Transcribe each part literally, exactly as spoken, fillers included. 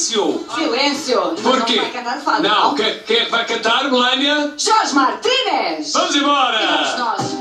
silêncio! Silêncio! Porquê? Não vai cantar fado, não, não? Quem, quem é que vai cantar, Melania? Jorge Martínez! Vamos embora! E vamos nós!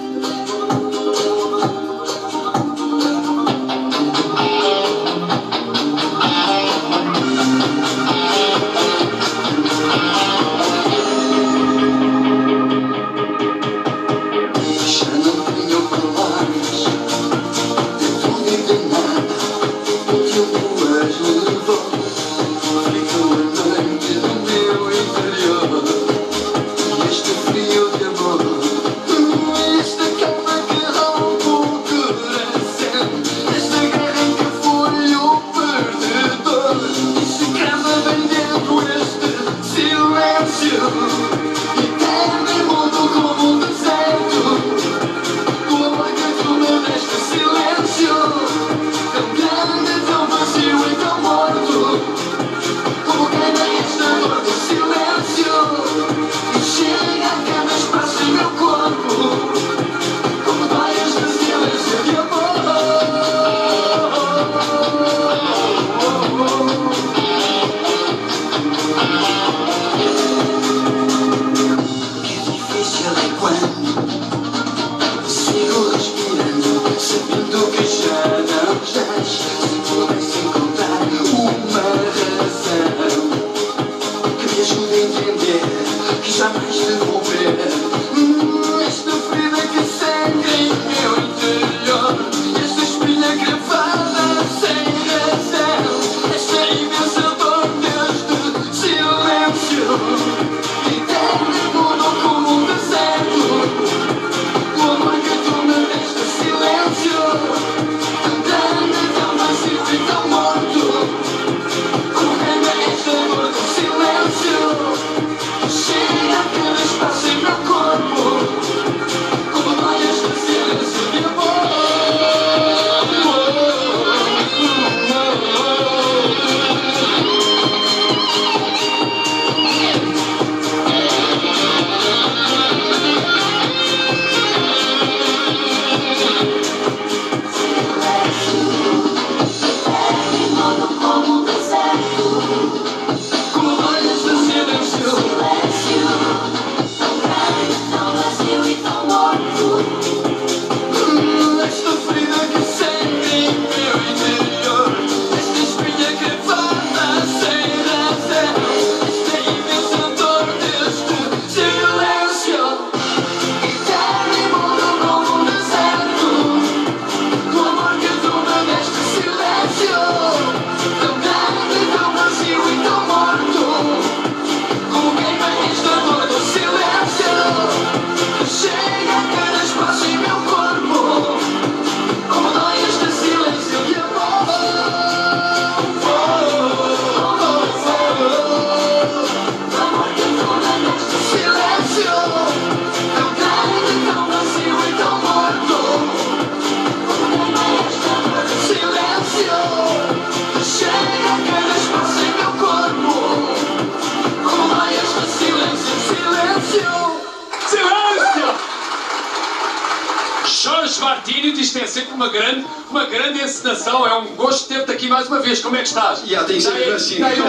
Jorge Martínez, isto é sempre uma grande, uma grande encenação, é um gosto ter-te aqui mais uma vez. Como é que estás? Já, tem sempre Dá-lhe- assim. dá-lhe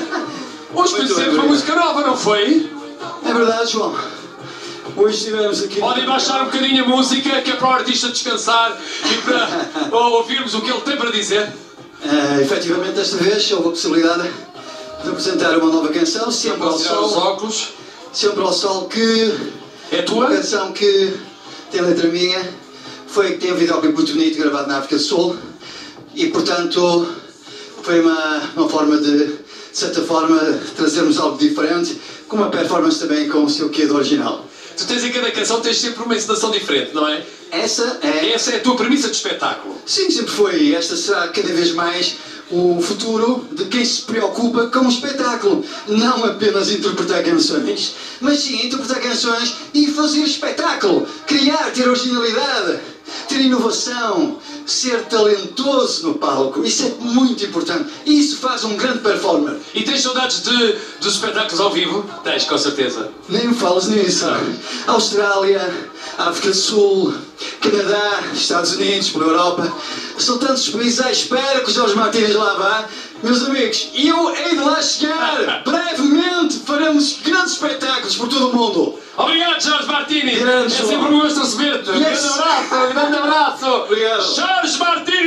um- Hoje conhecemos uma música nova, não foi? É verdade, João. Hoje estivemos aqui... Podem baixar um bocadinho a música, que é para o artista descansar e para ouvirmos o que ele tem para dizer. Uh, efetivamente, desta vez houve a possibilidade de apresentar uma nova canção, Sempre ao Tirar os Sol. óculos. Sempre ao Sol, que É uma tua? canção que tem letra minha, foi que tem um videoclipe muito bonito gravado na África do Sul e, portanto, foi uma, uma forma de, de certa forma, trazermos algo diferente, com uma performance também com o seu quê do original. Tu tens em cada canção, tens sempre uma encenação diferente, não é? Essa é... Essa é a tua premissa de espetáculo. Sim, sempre foi. Esta será cada vez mais o futuro de quem se preocupa com o espetáculo. Não apenas interpretar canções, mas sim interpretar canções e fazer espetáculo. Criar, ter originalidade, ter inovação, ser talentoso no palco. Isso é muito importante. Isso faz um grande performer. E tens saudades de, dos espetáculos ao vivo? Tens, com certeza. Nem me falas nisso. Austrália, África do Sul, Canadá, Estados Unidos, pela Europa. São tantos países à espera que o Jorge Martínez lá vá. Meus amigos, eu hei de lá chegar. Brevemente faremos grandes espetáculos por todo o mundo. Obrigado, Jorge Martínez. Grande, é sempre um gosto receber-te. Yes. Um grande abraço, um grande abraço. Obrigado. Jorge Martínez.